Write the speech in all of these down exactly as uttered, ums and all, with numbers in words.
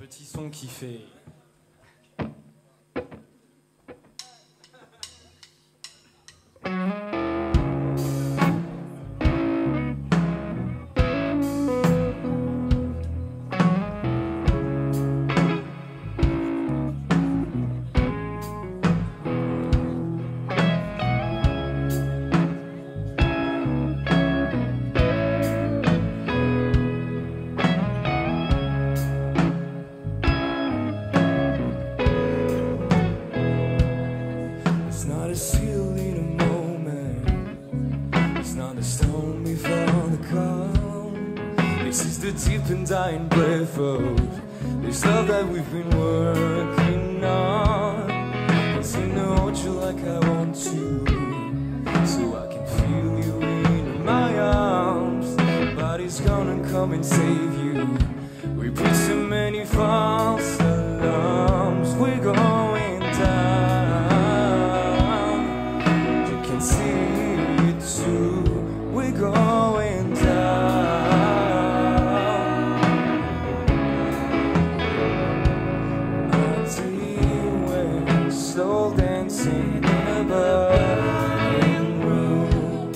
petit son qui fait... Deep and dying breath of this love that we've been working on. Can't seem to hold you like I want to, so I can feel you in my arms. Nobody's gonna come and save you. We put so many false alarms. We're going down. You can see it too. We're going down. Slow dancing in a burning room.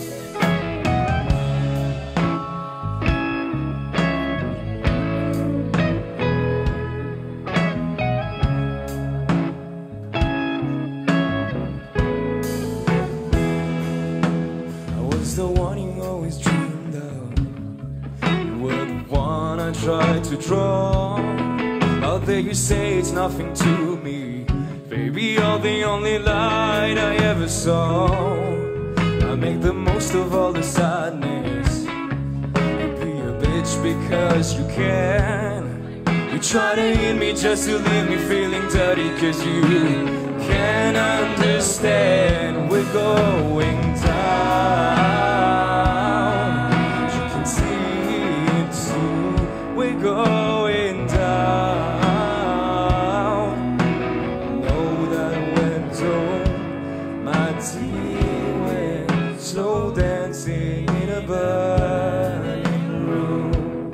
I was the one you always dreamed of. You were the one I tried to draw. Out there you say it's nothing to me. Baby, you're the only light I ever saw. I make the most of all the sadness. You be a bitch because you can. You try to hit me just to leave me feeling dirty, cause you can't understand. We're going down. You can see it too. We're going down. Slow dancing in a burning room.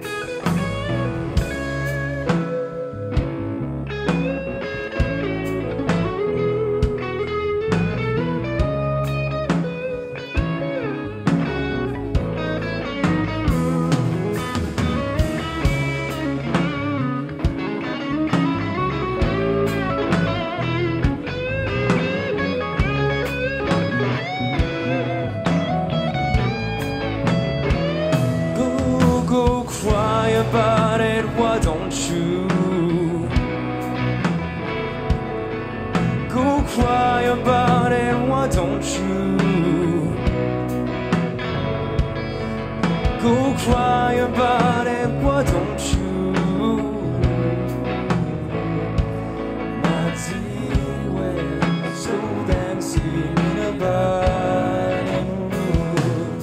About it, why don't you go cry about it? Why don't you go cry about it? Why don't you, my dear, we're slow dancing in a burning room.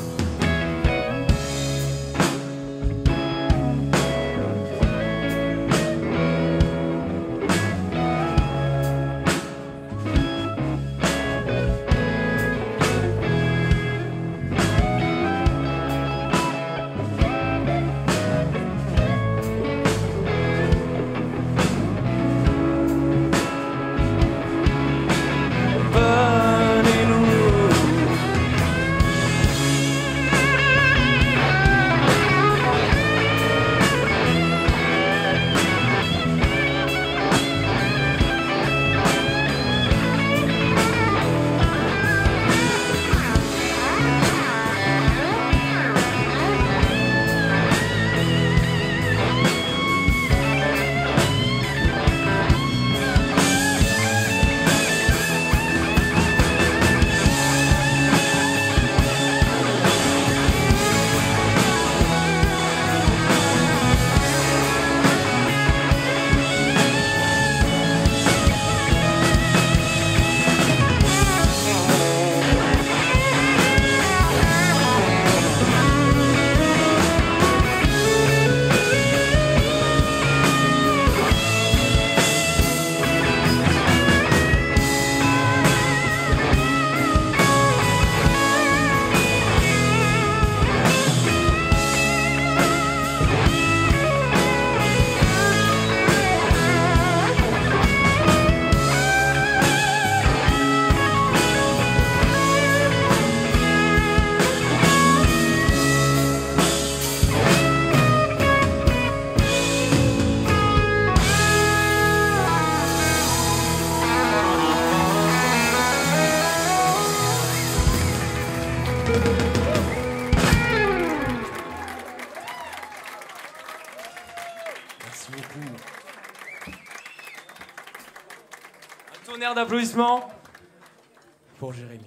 Un tonnerre d'applaudissements pour Jérémy.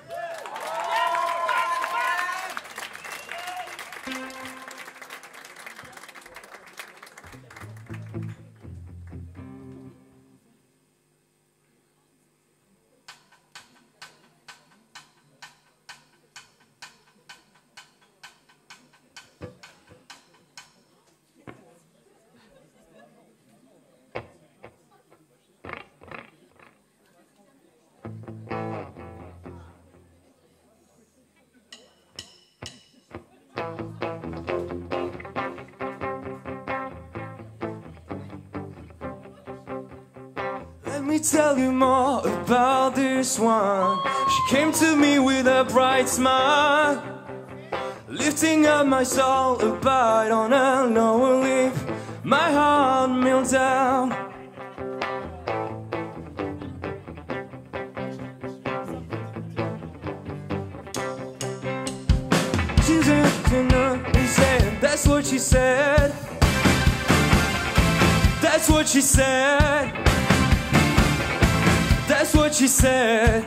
Let me tell you more about this one. She came to me with a bright smile, lifting up my soul, a bite on a lower lip. My heart melts down. She's a said, that's what she said. That's what she said. That's what she said.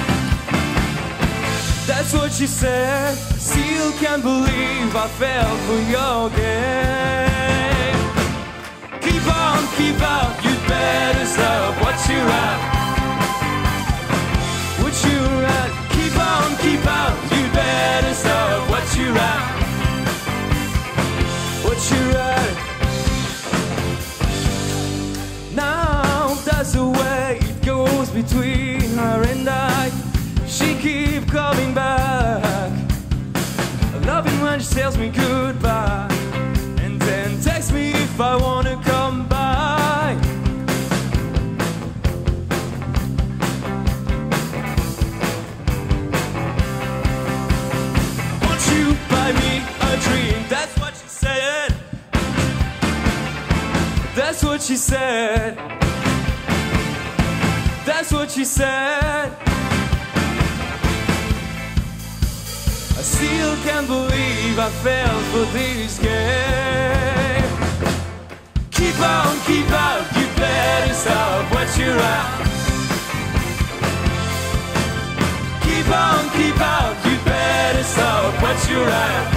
That's what she said. Still can't believe I fell for your game. Keep on, keep on, you better stop what you're at. What you're at. Keep on, keep on, you better stop what you're at. What you're at. Now that's the way it goes between her and I. She keep coming back, loving when she tells me goodbye, and then texts me if I wanna come by. Won't you buy me a dream? That's what she said. That's what she said. That's what she said. I still can't believe I fell for this game. Keep on, keep on, you better stop what you're at. Keep on, keep on, you better stop what you're at.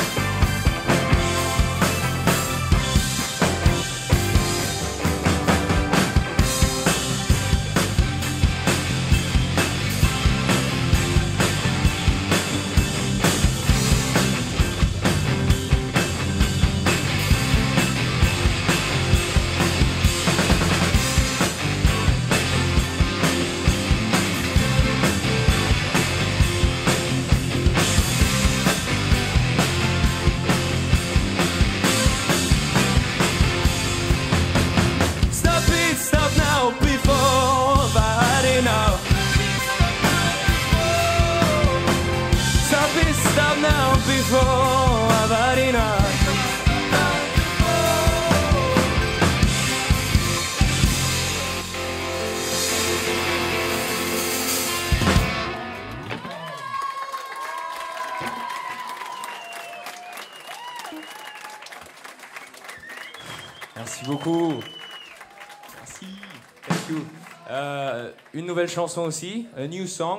Merci beaucoup. Merci. Thank you. Euh, une nouvelle chanson aussi, a new song.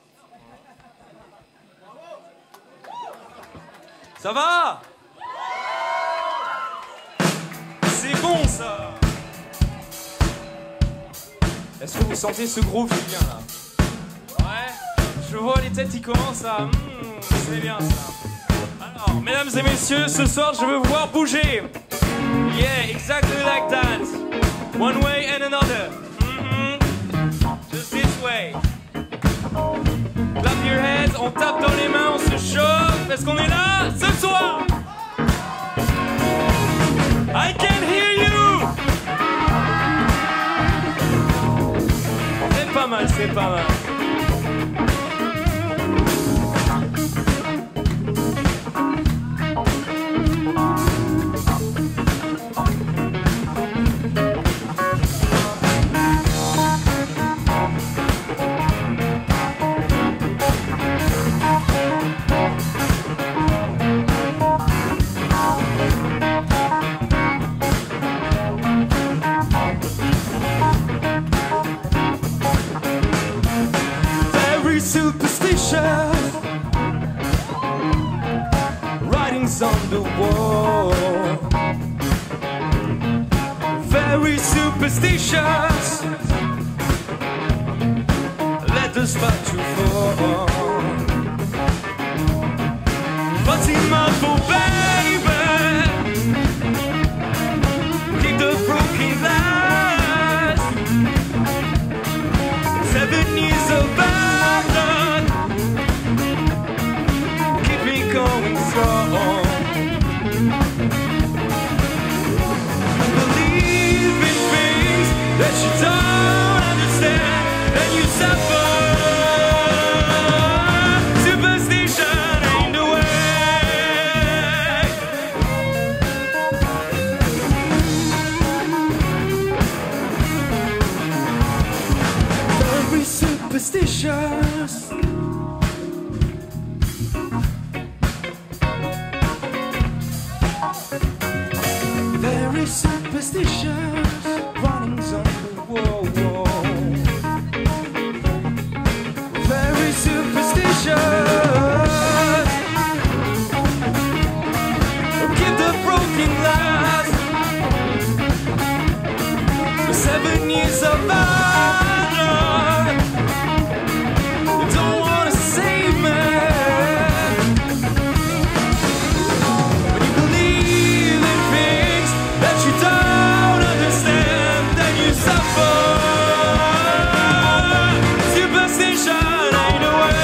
Ça va? C'est bon ça. Est-ce que vous sentez ce groove qui vient là? Ouais. Je vois les têtes qui commencent à... Mmh, c'est bien ça. Alors, mesdames et messieurs, ce soir je veux vous voir bouger. Yeah, exactly like that. One way and another. Mm-hmm. Just this way. Clap your hands, on tape dans les mains, on se chauffe. Est-ce qu'on est là ce soir? I can hear you. C'est pas mal, c'est pas mal. superstitious. Writings on the wall. Very superstitious. Let the spot you fall. Fatima for baby. Keep the broken glass. Seven years of battle. Keep me going strong. Believe in things that you don't understand, and you suffer. Superstition ain't the way. Very superstitious. Very superstitious. Writings on the wall. Very superstitious. Keep the broken glass. The seven years of battle. They don't wanna save me. When you believe in things that you don't understand, then you suffer. Superstition ain't the way.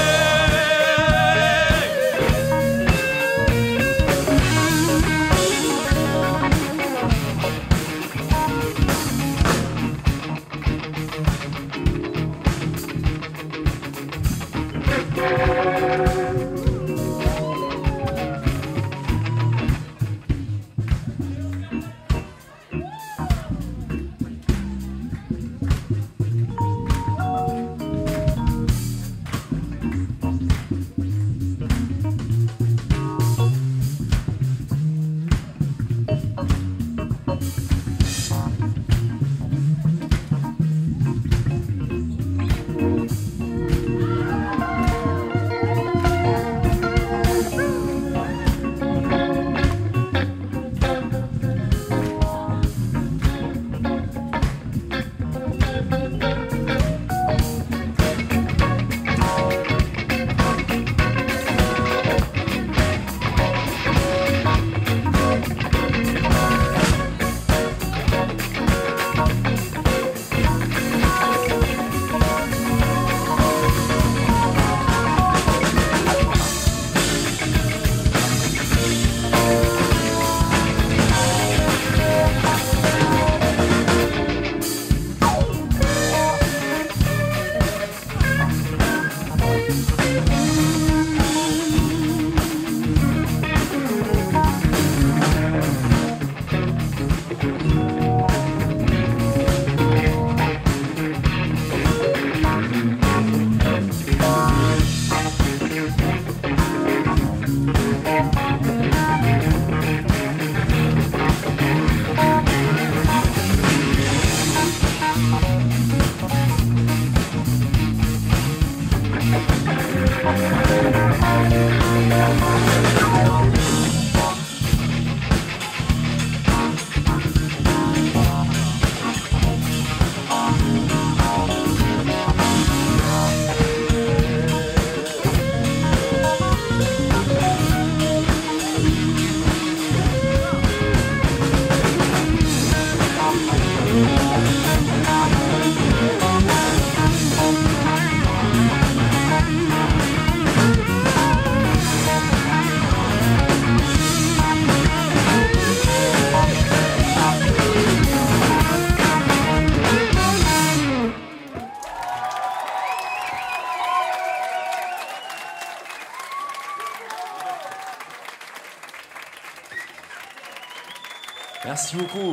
Merci beaucoup.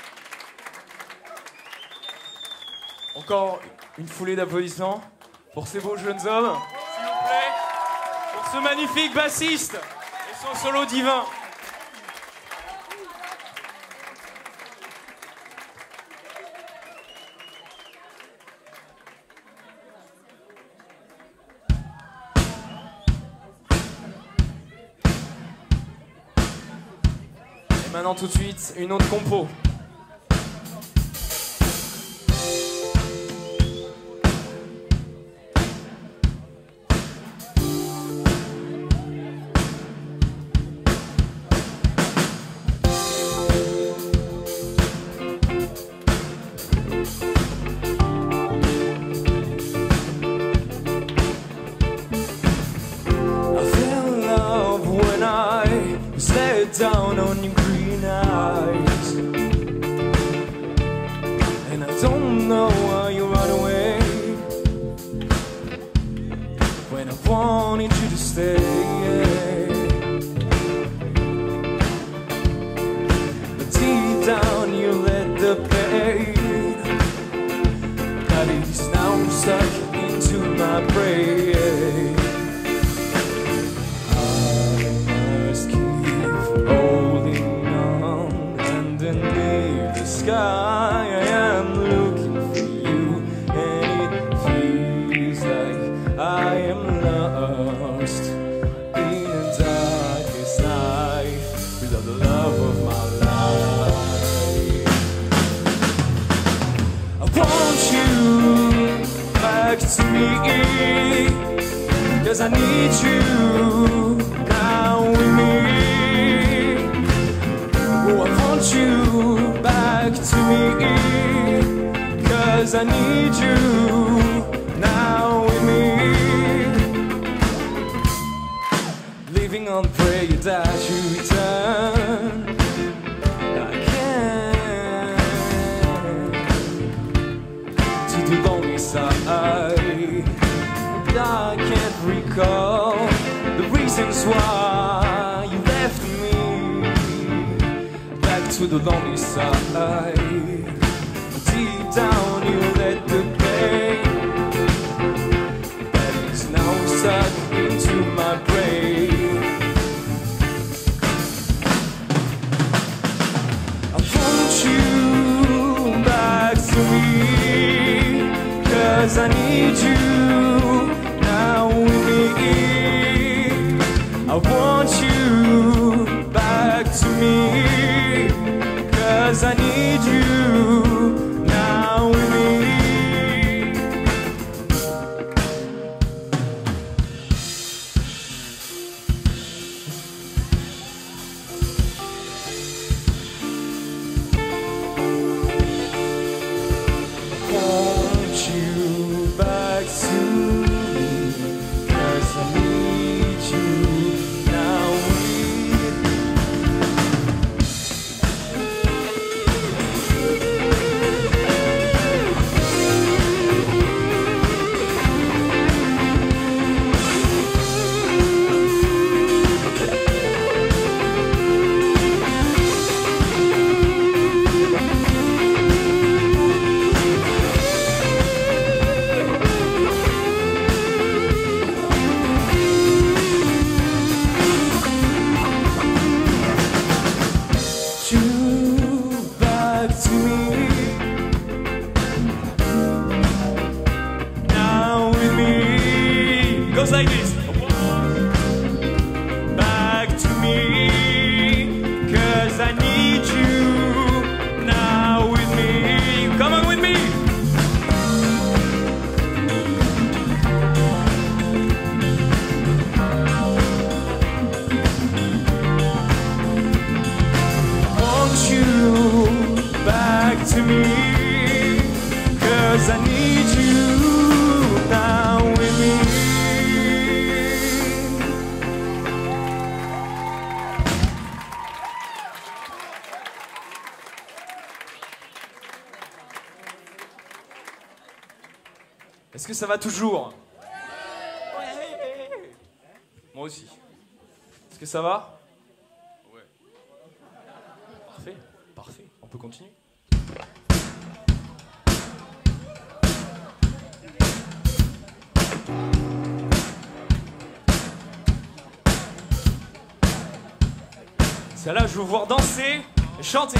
Encore une foulée d'applaudissements pour ces beaux jeunes hommes, s'il vous plaît, pour ce magnifique bassiste et son solo divin. Maintenant tout de suite, une autre compo. Down on your green eyes, and I don't know why you run away when I wanted you to stay. But deep down you let the pain that is now stuck into my brain. I am looking for you, and it feels like I am lost in the darkest night without the love of my life. I want you back to me, 'cause I need you now with me. Oh, I want you back to me, 'cause I need you now with me. Living on prayer that you return. I can't to the lonely side. I can't recall the reasons why you left me. To the lonely side, deep down you let the pain that is now stuck into my brain. I want you back to me, 'cause I need you now with me. I want you back to me, 'cause I need you now with me. I want you back to me, 'cause I need you now with me. Goes like this. Back to me, 'cause I need you now with me. Come on with me. I want you back to me, 'cause I need you now with me. Est-ce que ça va toujours? Ouais. Moi aussi. Est-ce que ça va? Ouais. Parfait, parfait. On peut continuer? Celle-là, je veux vous voir danser et chanter.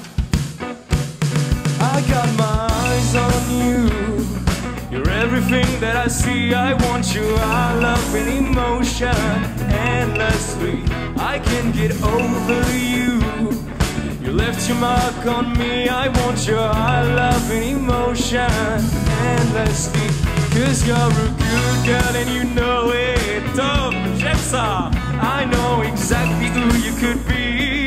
I got my eyes on you. You're everything everything that I see. I want your love and emotion endlessly. I can't get over you. You left your mark on me. I want your love and emotion endlessly. Cause you're a good girl and you know it. Tom, j'aime ça. I know exactly who you could be.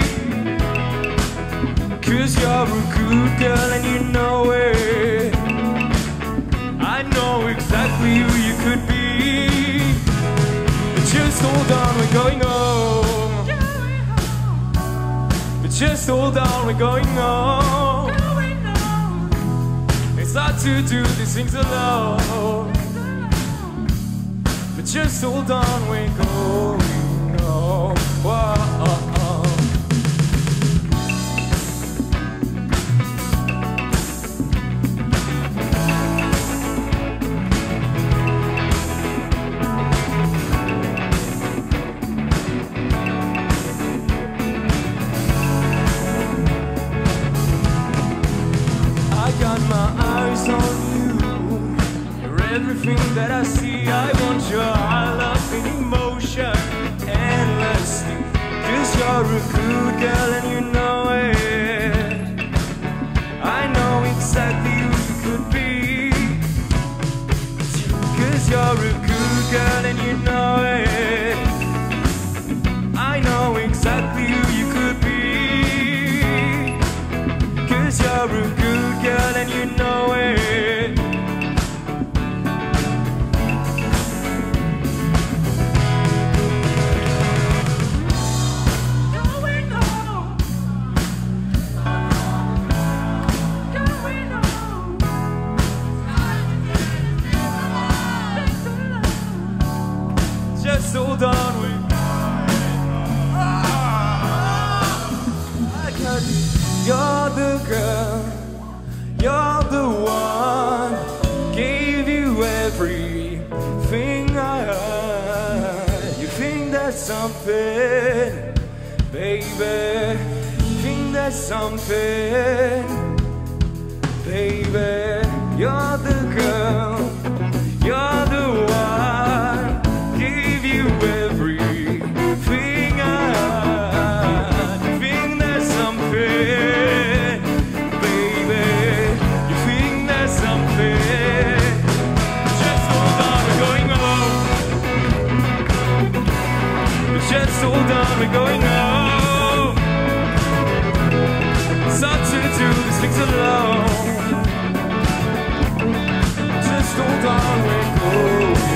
Cause you're a good girl and you know it. I know exactly who you could be. But just hold on, we're going home. But just hold on, we're going home. It's hard to do these things alone. But just hold on, we're going home. Whoa. Everything that I see, I want your love and emotion endlessly. Cause you're a good girl and you know it. I know exactly who you could be. Cause you're a good girl and you know it. I know exactly who you could be. Cause you're a good girl and you know it. Just hold on, we. I got you. You're the girl, you're the one. Gave you everything I had. You think that's something, baby? You think that's something, baby? You're the girl, you're the one. Everything I had. You think there's something, baby. You think there's something. Just hold on, we're going home. Just hold on, we're going home. It's hard to do these things alone. Just hold on, we're going home.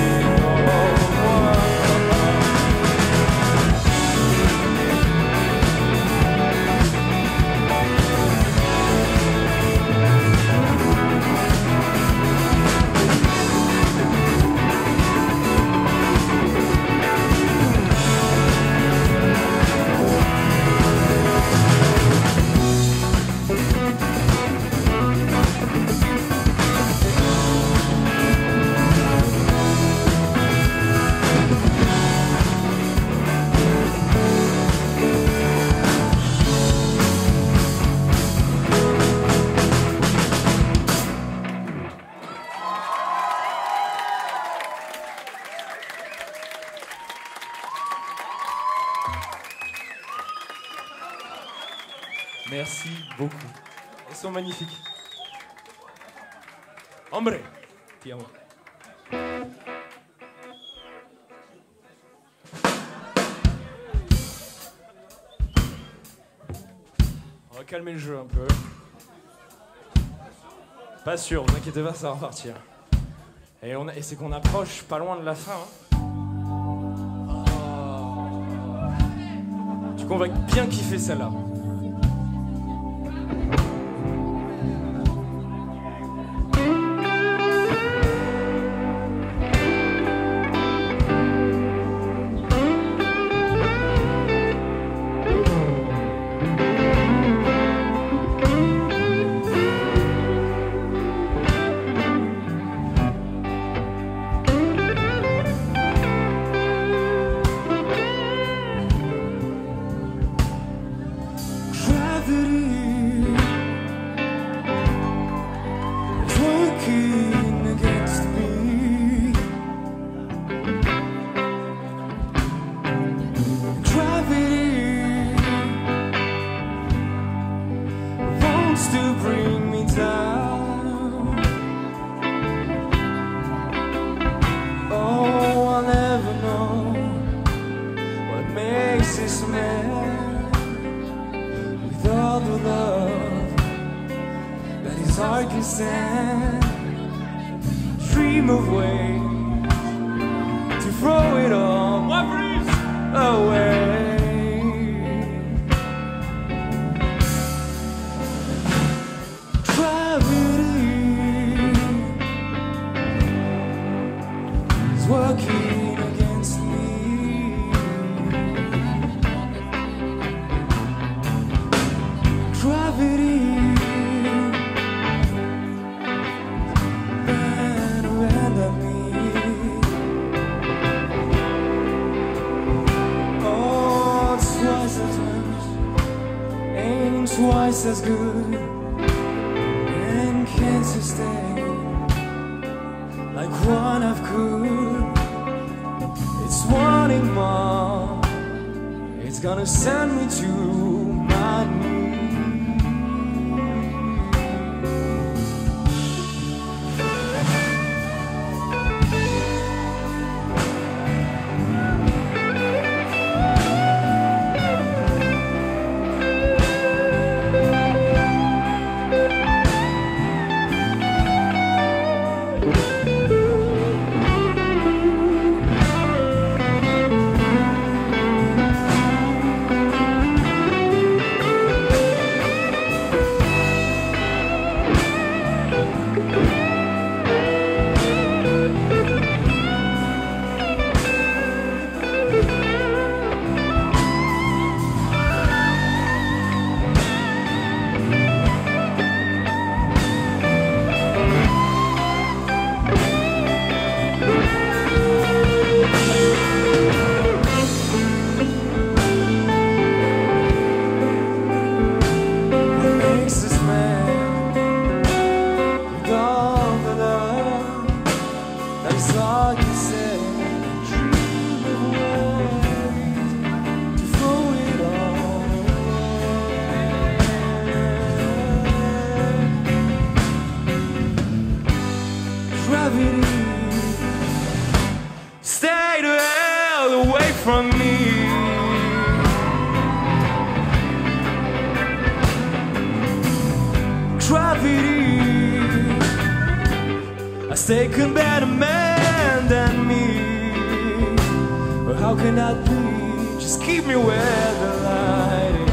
Merci beaucoup. Elles sont magnifiques. Hombre, ti amo. On va calmer le jeu un peu. Pas sûr, vous inquiétez pas, ça va repartir. Et, on a, et c'est qu'on approche pas loin de la fin. Hein. Du coup, on va bien kiffer celle-là. It's working against me. wants to bring me down. Oh, I'll never know what makes this man, with all the love that his heart can stand, dream of ways to throw it all away. Working against me. Gravity ran around at me. Oh, twice as much, ain't twice as good, and can't sustain like one I've could. It's wanting more, it's gonna send me to my knees. Stay the hell away from me. Gravity has taken better man than me. But how can that be? Just keep me where the light is.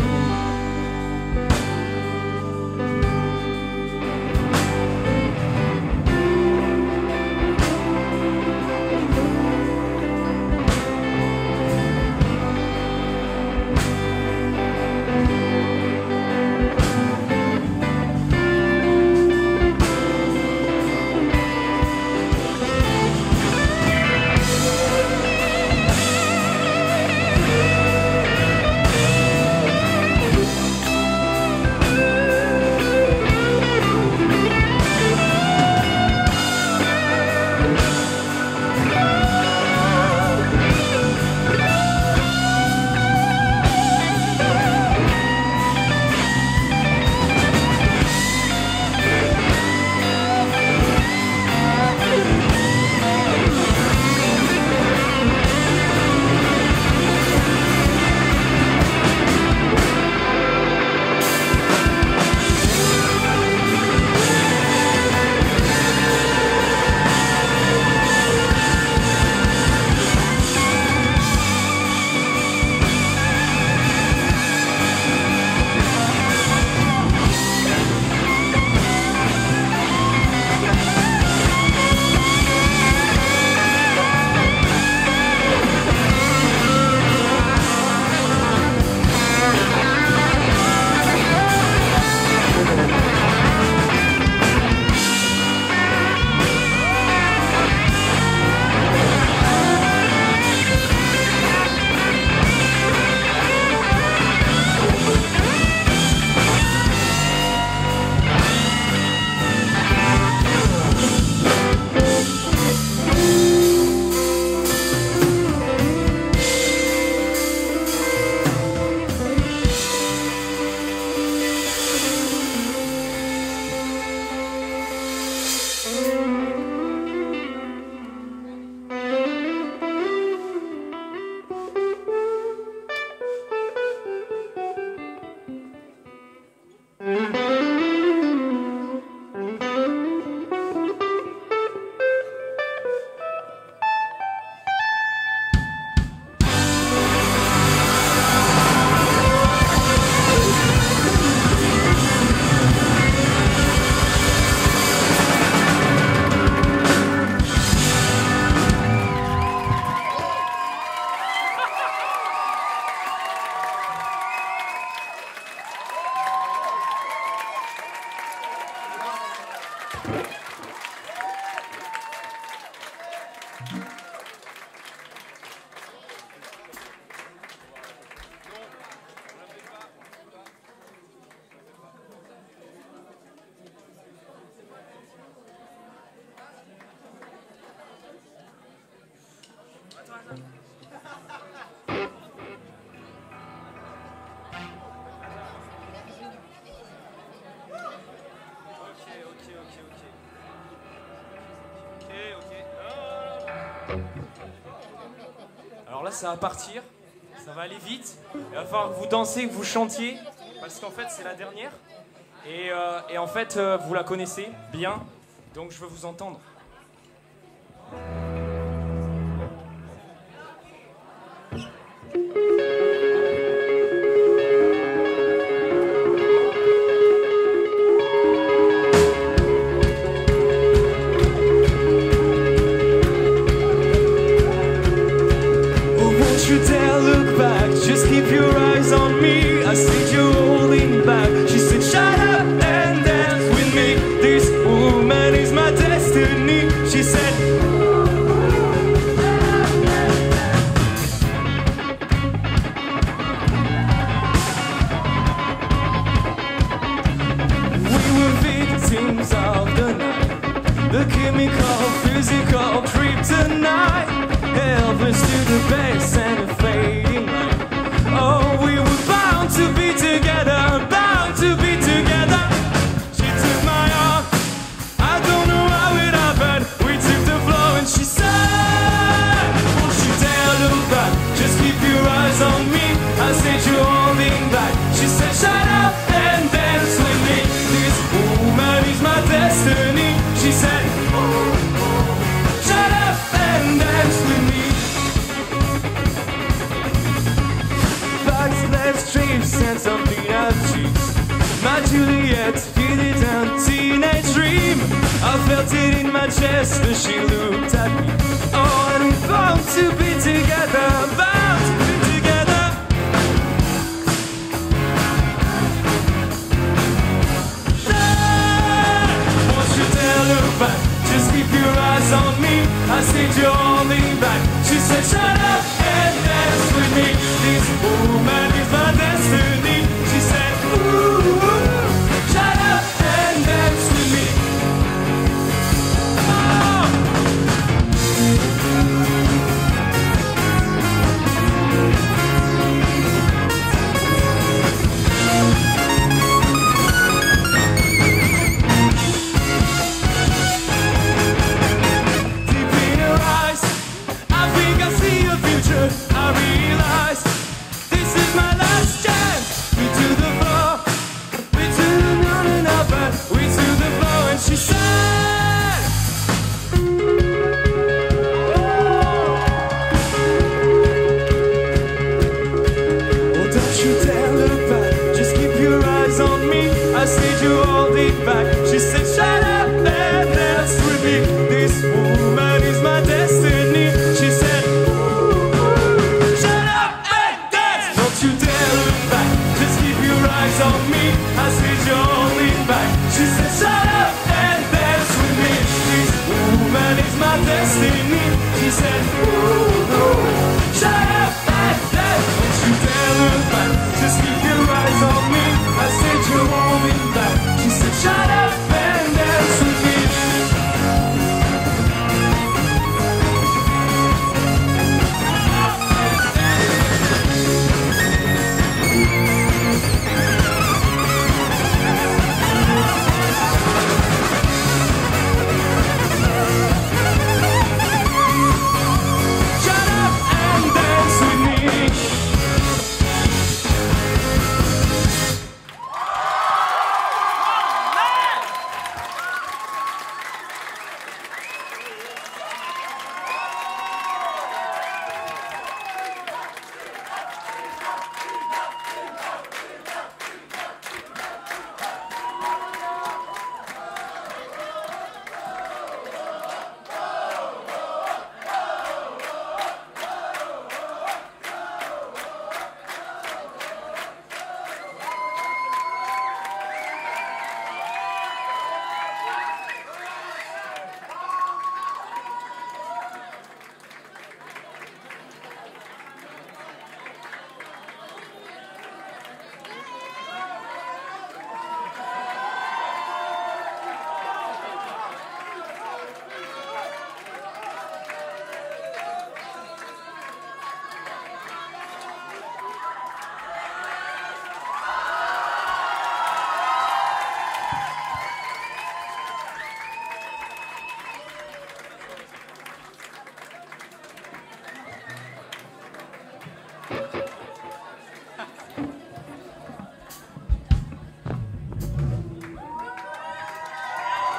Alors là, ça va partir, ça va aller vite. Il va falloir que vous dansiez, que vous chantiez, parce qu'en fait, c'est la dernière. Et, euh, et en fait, euh, vous la connaissez bien, donc je veux vous entendre.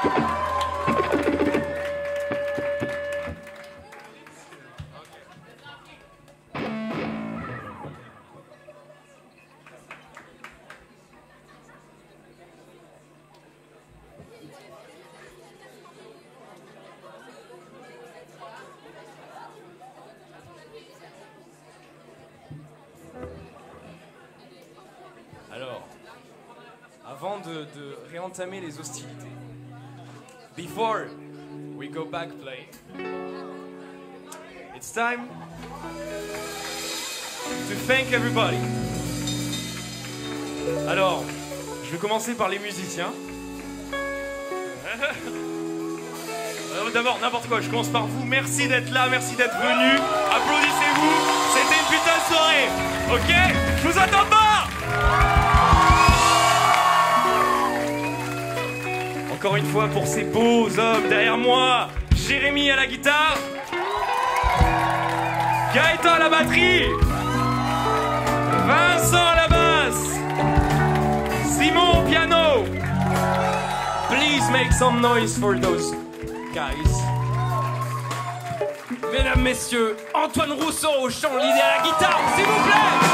Alors, avant de, de réentamer les hostilités, before we go back playing, it's time to thank everybody. Alors, je vais commencer par les musiciens. Euh, D'abord, n'importe quoi, je commence par vous. Merci d'être là, merci d'être venus. Applaudissez-vous, c'était une putain de soirée. Ok? Je vous attends pas! Encore une fois pour ces beaux hommes derrière moi. Jérémy à la guitare, Gaëtan à la batterie, Vincent à la basse, Simon au piano. Please make some noise for those guys. Mesdames, messieurs, Antoine Rousseau au chant, l'idée à la guitare, s'il vous plaît.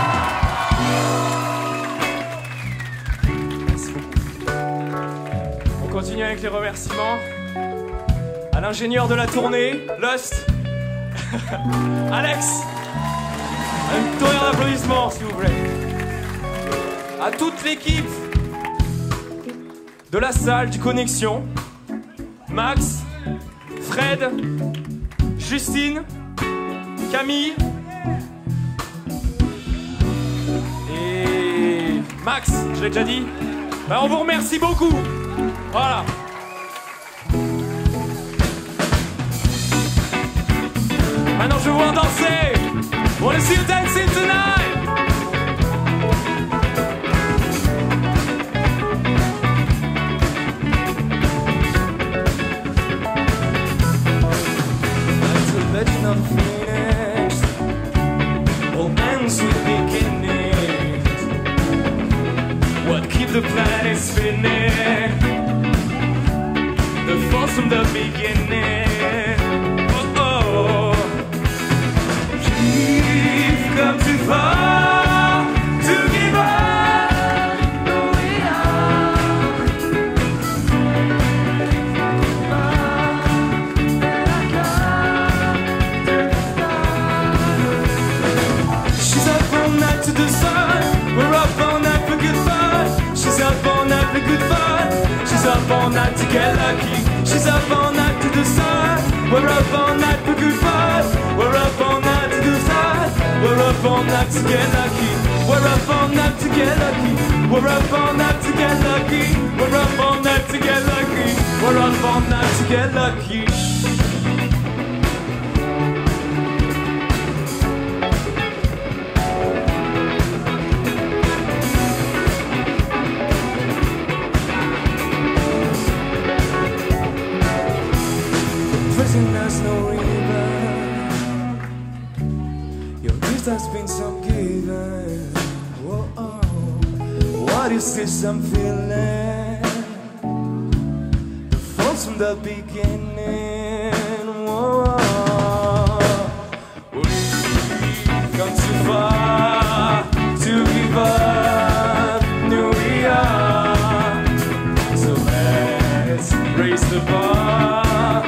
On continue avec les remerciements à l'ingénieur de la tournée, Lust, Alex, un tonnerre d'applaudissements s'il vous plaît, à toute l'équipe de la salle du Connexion, Max, Fred, Justine, Camille et Max, je l'ai déjà dit. Ben, on vous remercie beaucoup. Voilà. Maintenant je veux voir danser. Wanna see you dancing tonight. That's the legend of Phoenix. All ends with beginnings. What keeps the planet spinning? The force from the beginning. Oh, oh. We've come too far to give up. No, we are. She's up all night to the sun. We're up all night for good fun. She's up all night for good fun. She's up all night to get lucky. She's up all night to the sun. We're up all night for good fun. We're up all night to the sun. We're up all night to get lucky. We're up all night to get lucky. We're up all night to get lucky. We're up all night to get lucky. We're up all night to get lucky. There's no river. Your gift has been some given. Whoa, oh. What is this I'm feeling? The force from the beginning. Whoa, we've come too far to give up. New we are. So let's raise the bar.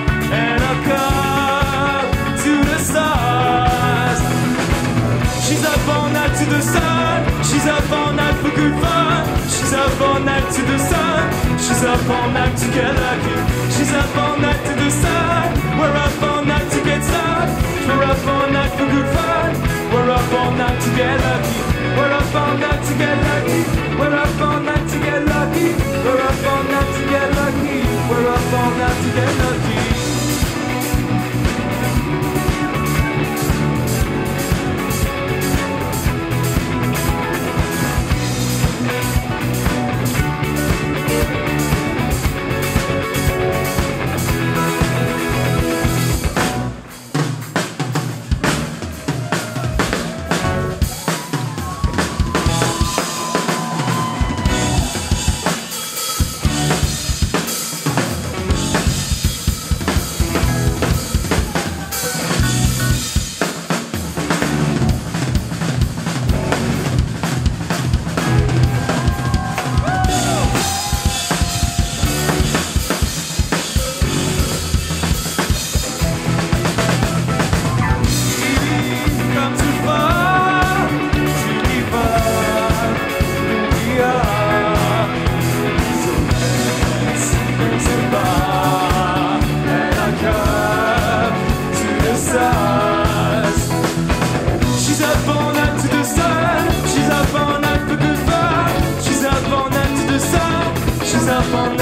She's up all night to the sun. She's up all night for good fun. She's up all night to the sun. She's up all night to get lucky. She's up all night to the sun. We're up all night to get started. We're up all night for good fun. We're up all night to get lucky. We're up all night to get lucky. We're up all night to get lucky. We're up all night to get lucky. We're up all night to get lucky.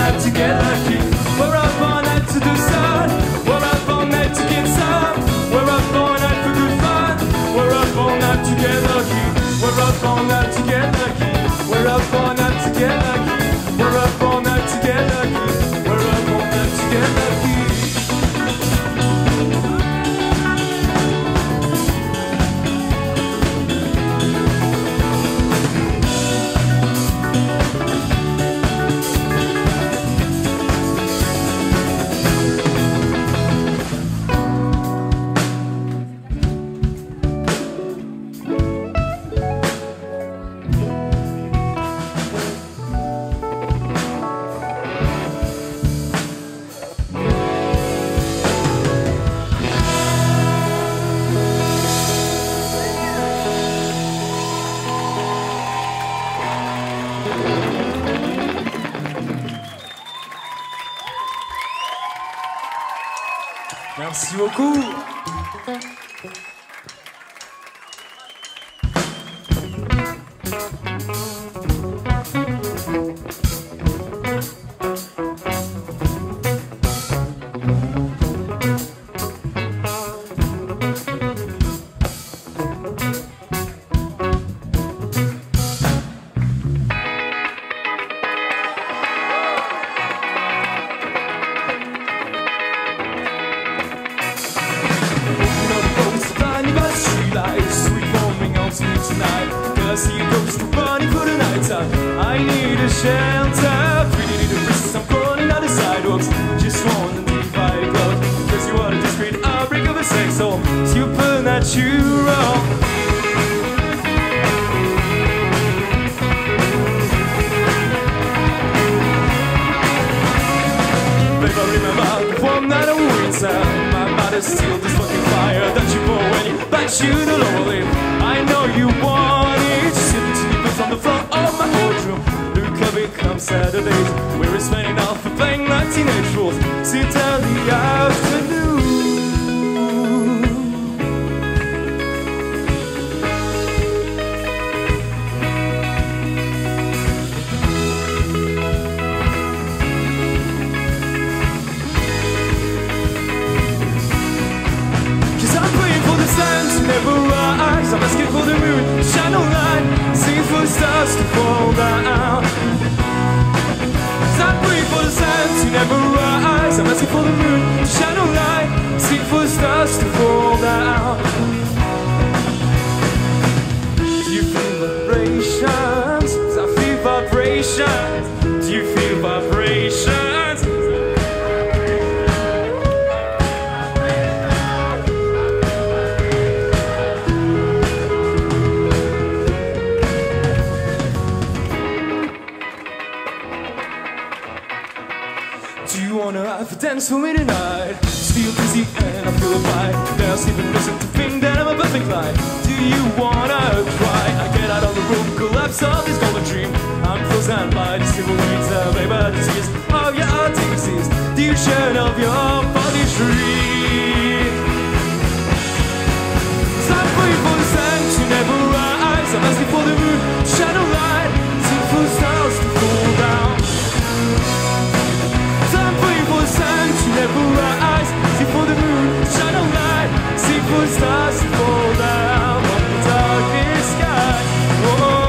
night to get lucky. We're up all night to do sun. We're up all night to get some. We're up all night for good fun. We're up all night to get lucky. We're up all night to get lucky. We're up all night to get lucky. We're up all night to get lucky. We're up all night to get lucky. Merci beaucoup. I need a shelter, pretty little places I'm crawling out the sidewalks. Just wanna leave five club, cause you are a discreet outbreak of a sex hole. Supernatural. Babe, I remember the one night of winter. My body's still this fucking fire that you pour when you bite you the lower lip. I know you want it, sleeping on the floor of my old room. Look up, it comes Saturdays, we're spending off for playing like teenage rules. Sit down the afternoon. Never rise, I'm asking for the moon to shine a light, sing for the stars to fall down. Cause I'm praying for the sun to never rise, I'm asking for the moon to shine a light, sing for the stars to fall down. Do you feel vibrations? Cause I feel vibrations. Do you feel vibrations? Dance for me tonight. Still dizzy and I feel alive. There's even reason to think that I'm a perfect lie. Do you wanna try? I get out of the room, collapse of this golden dream. I'm frozen by the civil winter, baby, the tears of your artifices, the ocean of your body dream. So I'm praying for the sun to never rise. I'm asking for the moon to shine a light, sing for the stars to fall down. Sun to never rise, see for the moon, shine a light, see for the stars to fall down on the darkest sky. Whoa.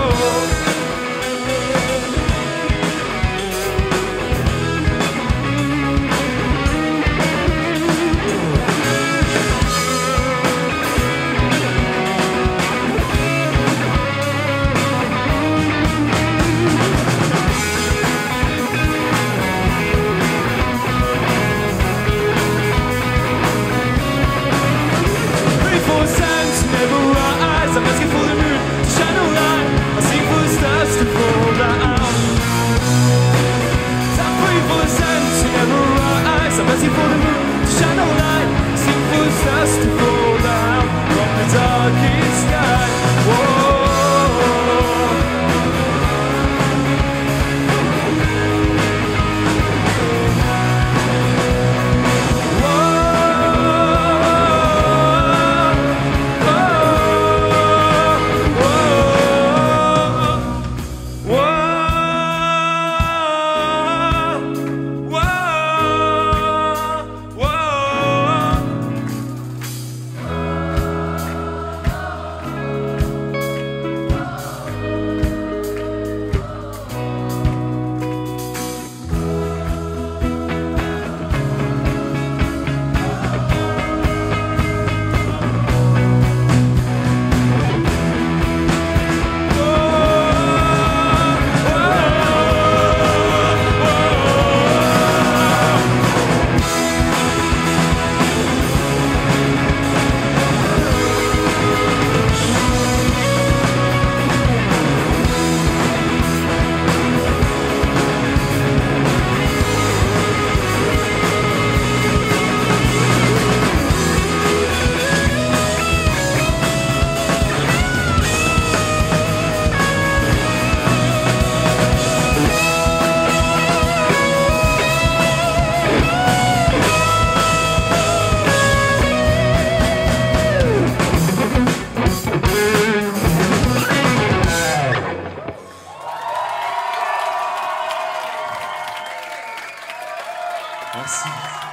Merci.